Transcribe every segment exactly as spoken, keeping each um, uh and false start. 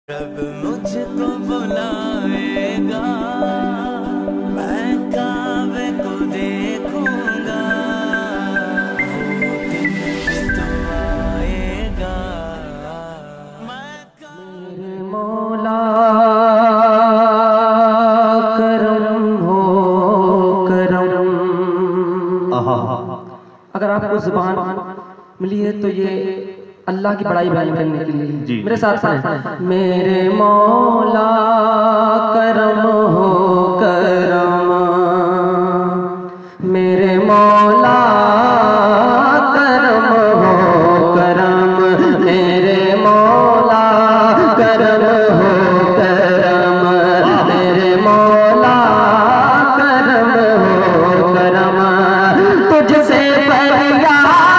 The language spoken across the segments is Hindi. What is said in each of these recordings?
रब मुझको बुलाएगा, मैं काबे को देखूंगा, वो दिन भी तो आएगा। मेरे मौला करम हो करम। अगर आपको जुबान मिली है तो ये अल्लाह की बड़ाई बयान करने के लिए मेरे साथ पढ़ें। मेरे मौला करम हो करम, मेरे मौला करम हो करम, मेरे मौला करम हो करम, मेरे मौला करम हो करम। तुझसे फरियाद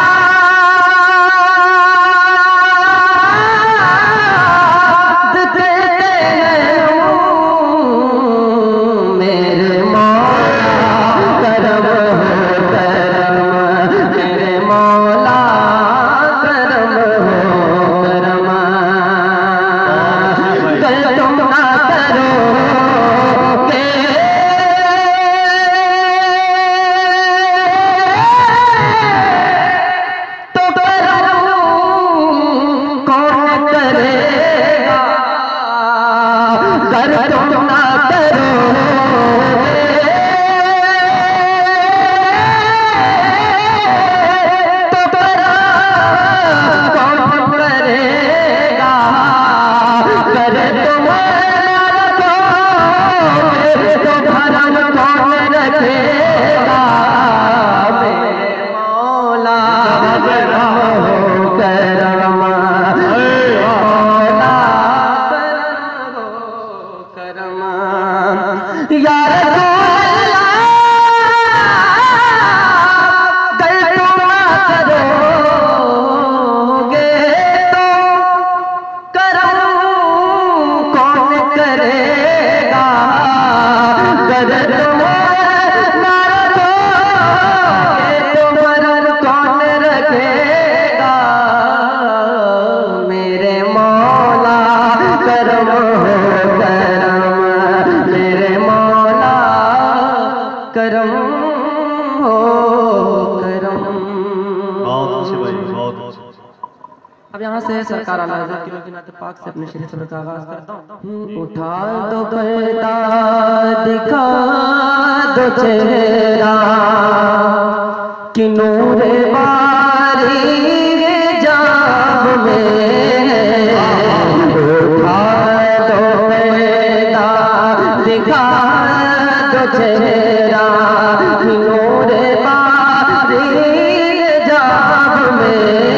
करम हो करम। बहुत अच्छे भाई, बहुत अच्छे। अब यहाँ से सरकार आला हज़रत की मदीनात पाक से अपने शरीफ सबर का आगाज करता हूँ। उठा दो पर्दा, दिखा दो चेहरा, कि नूर बारी जाब में। उठा दो पर्दा, दिखा दो चेहरा, कि नूर बारी जाब में।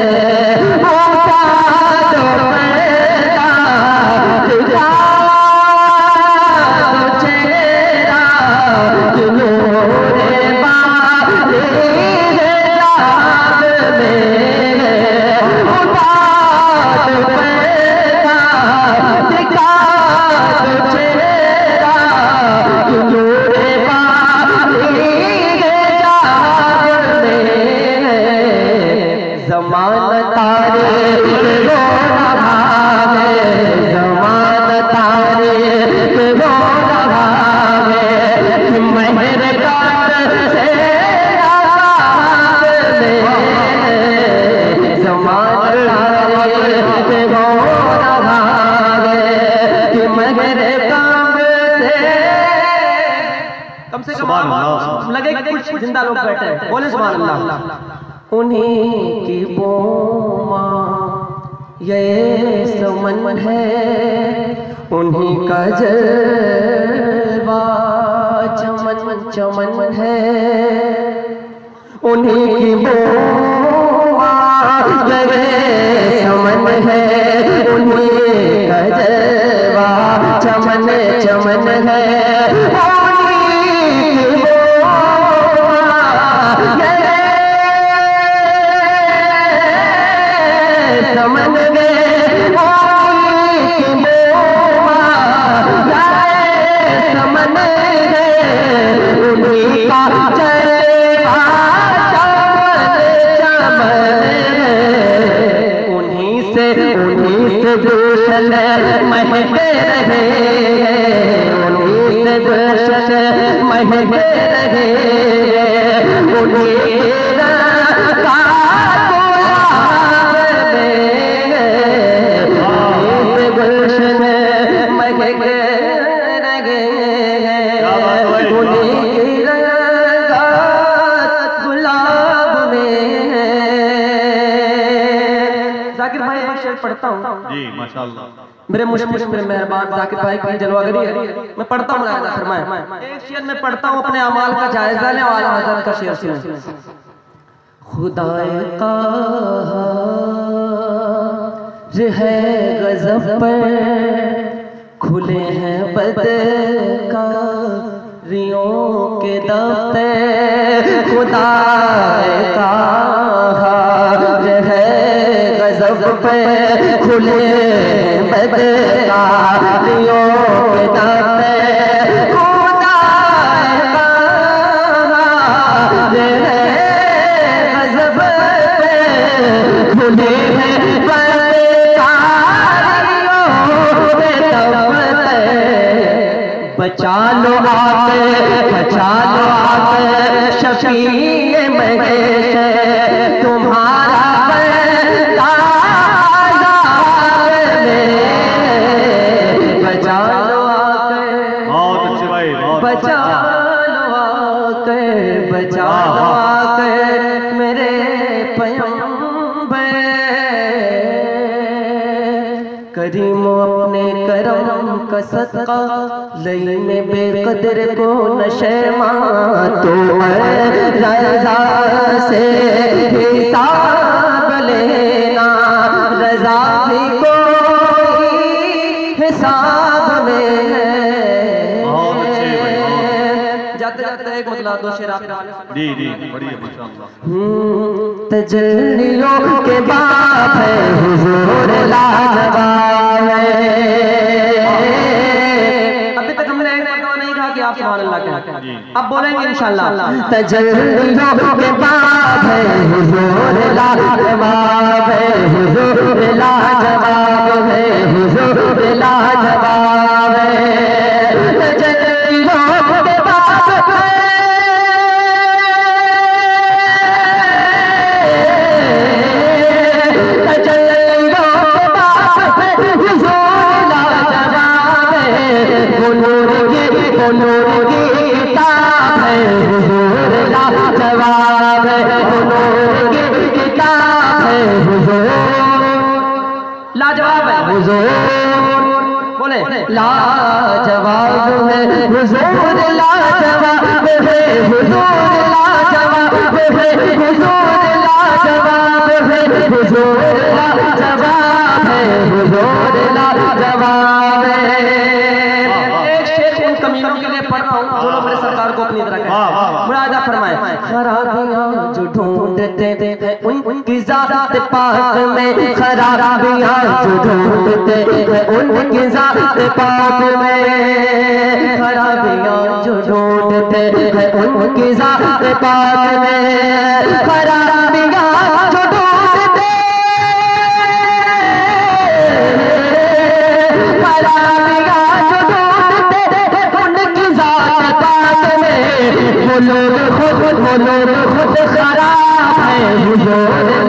कम से कम लगे कि कुछ जिंदा लोग बैठे हैं, बोले सुभान अल्लाह। उन्हीं की बोमा ये समन है, उन्हीं का जलवा चमन चमन है। उन्हीं की बोमा ये समन है, उन्हीं का जलवा चमन चमन है। उन्हीं से उन्हीं से गुलशन महके रहे, उन्हीं से गुलशन महके रहे, उन्हीं का गुलाब में, उन्हीं से गुलशन महके रहे, उन्हीं का गुलाब में। जाकिर भाई एक शेर पढ़ता हूँ जी माशाल्लाह। मेरे मुश्किल मेरे मेहरबान जाकिर भाई की जलवागरी है, मैं पढ़ता हूँ मुलाहिजा फरमाएं। एक शेर में पढ़ता हूँ, अपने अमाल का जायजा लें, आला हज़रत का शेर सुनें। खुदाए क़ाहर है गज़ब पर, खुले हैं बदकारियों के दफ्तर। खुदाए क़ाहर है गज़ब पे, खुले बदकारियों के दफ्तर। खुदाए क़ाहर है गज़ब पे, खुले बदकारियों के दफ्तर। बचा लो आके, बचा लो आके शफीए महेश, तुम्हारा बंदा बचा लो आके, बहुत अच्छे भाई, बहुत बचा लो आके, बचा लो आके मेरे पैगंबर। करीम अपने करम का सदका लई में बेकदर को नशमा, तो रज़ा से हिसाब लेना, रज़ा भी कोई हिसाब में है। बहुत अच्छे भाई, जाते जाते एक मतलब दो शेर आप जी जी बढ़िया माशाल्लाह। तजल्लियों के बाप है हुजूर लाजवाब है। अभी तक हमने एक बात नहीं कहा कि आप सुभान अल्लाह कहें, अब बोलेंगे इंशाअल्लाह। तजल्लियों के बाप है हुजूर लाजवाब है, हुजूर लाजवाब है, हुजूर लाजवाब है। तजल्लियों के बाप है, लाजवाब है हुजूर, बोले लाजवाब है हुजूर, लाजवाब है हुजूर, लाजवाब है हुजूर, लाजवाब है हुजूर, लाजवाब है हुजूर, लाजवाब है। एक शेर उन कमीनों के लिए पढ़ रहा हूँ जो लोग मेरे सरकार को अपनी तरह कहते हैं। मुरादा फरमाए। खराबियां जो ढूंढते हैं उनकी ज़ात पाक में, खराबियां जो ढूंढते हैं उनकी ज़ात पाक में, खराबियां जो ढूंढते हैं उनकी ज़ात पाक में, खराबियां जो ढूंढते, खराबियां जो ढूंढते उनकी ज़ात पाक में, वो लोग खुद वो लोग खुद खराब है हुजूर